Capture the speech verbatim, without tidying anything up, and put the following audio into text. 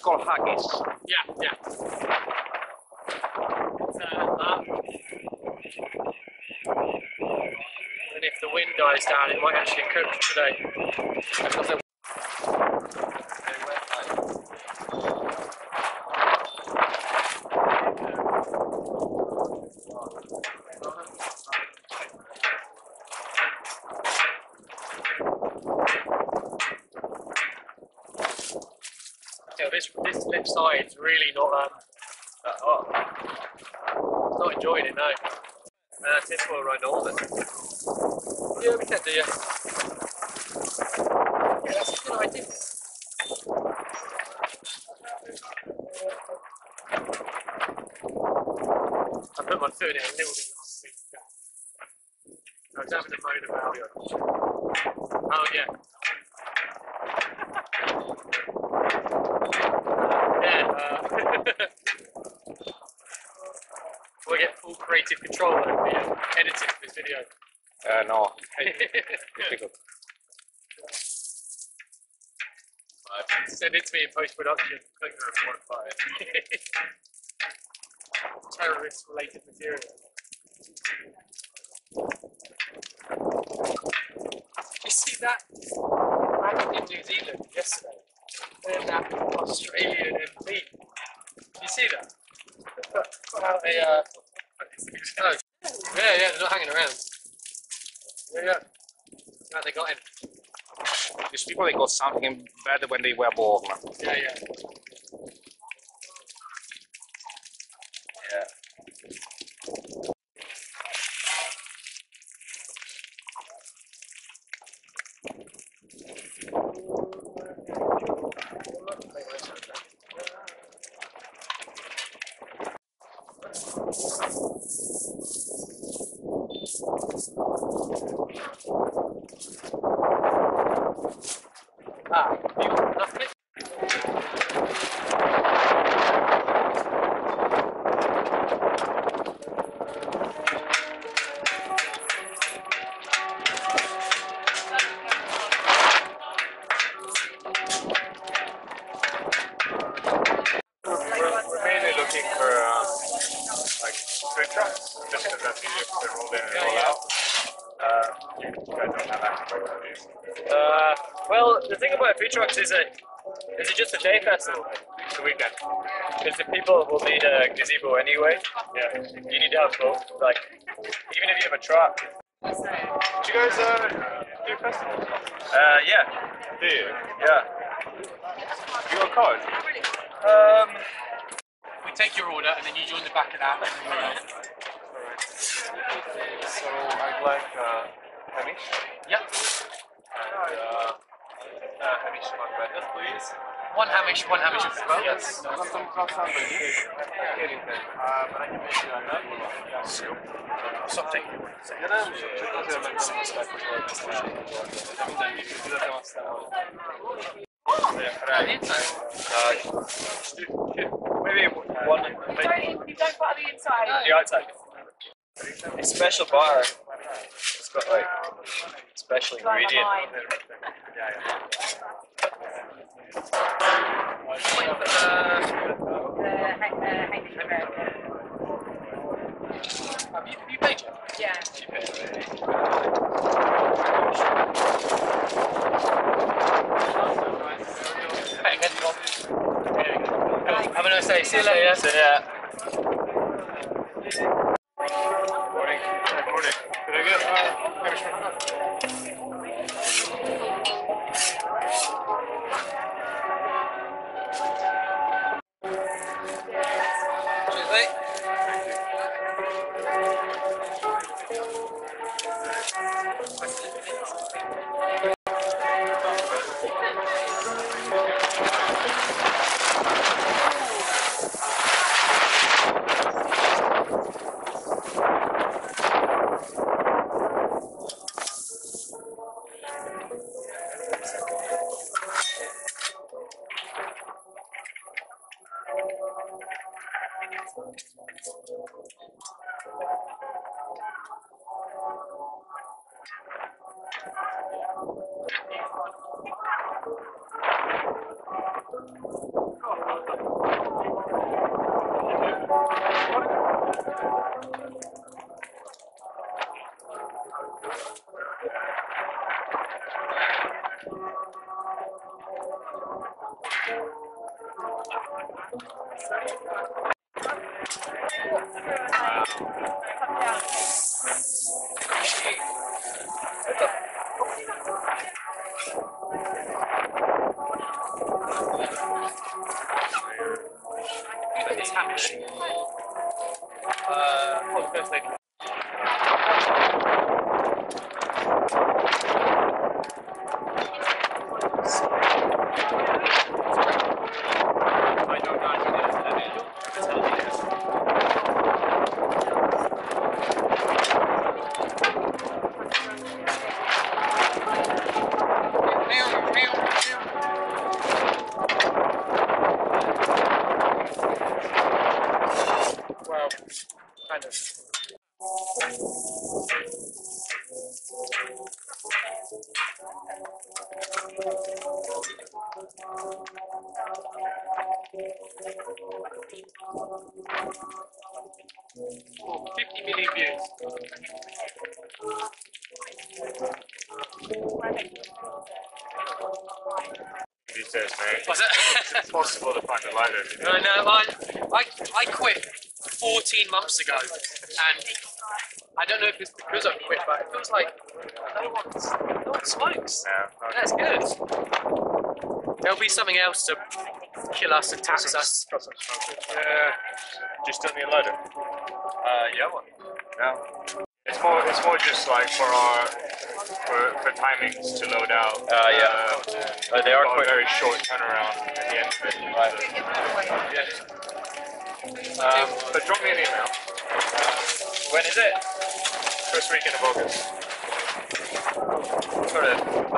called haggis. Yeah, yeah. It's, uh, um, and if the wind dies down, it might actually cook today. Yeah, this this lip side's really not um that hot. It's not enjoying it, no. Uh, tinfoil around all of it. Yeah, we can do, yeah. Yeah, that's a good idea. I put my foot in it a little bit last week. I was having a moan about it. Oh, yeah. Yeah, uh, we'll get full creative control over the uh, editing of this video. Uh, no. Difficult. Send it to me in post-production. Terrorist-related material. Did you see that? In New Zealand yesterday. And that Australian M P. Did you see that? They put, put out a. Uh, oh, yeah, yeah, they're not hanging around. Yeah, yeah. No, they got him. These people, they got something better when they were born. Yeah, yeah. Yeah. Ah, you got enough of it? We're mainly looking for uh, like food trucks, just because that's easier to roll in and roll out. Uh, you guys don't have actual reviews. Uh, well, the thing about food trucks is that is it just a day festival? It's the weekend. Because the people will need a gazebo anyway. Yeah. You need to have both. Like, even if you have a truck. Do you guys uh, do festivals? Uh, yeah. Do you? Yeah. You got a card? Um, we take your order and then you join the back of that. And then Alright. So I'd like uh, Hamish. Yep. And uh, uh, Hamish one bread, please. One Hamish, one Hamish as well. Yes. Custom croissant ready. Anything. Um, I can make you that. Soup. Something. Ja, nem, csak azért, mert nem oszták, hogy volt ezt most. De mindenki, illetve aztán Maybe one. You don't butter the inside. The outside. It's special bar. It's got like special ingredient. Yeah, yeah. Have you, have you paid yet? Yeah. You paid. Hey, get it on. Have a nice day. See you later. See ya. Morning. Good morning. Did I get uh, Hamish one? Cheers, mate. It's Haggs. Uh, what's the first thing? I don't know how to do this. I do. It's how it is. Well, kind of. Oh, fifty million views. These days, man. Was it? It's impossible to find a lighter. No, no, I, I, I quit fourteen months ago, and I don't know if it's because I quit, but it feels like no one's, no one smokes. Yeah, That's good. There'll be something else to kill us and tax us. got some smokers. Yeah. Just on the lighter. Uh, yeah, what? No. It's more. It's more just like for our for for timings to load out. Uh, yeah. Uh, Uh, they are got a quick. very short turnaround at the end of it. Right. Yeah. Um, but drop me an email. When is it? First weekend of August. Got it.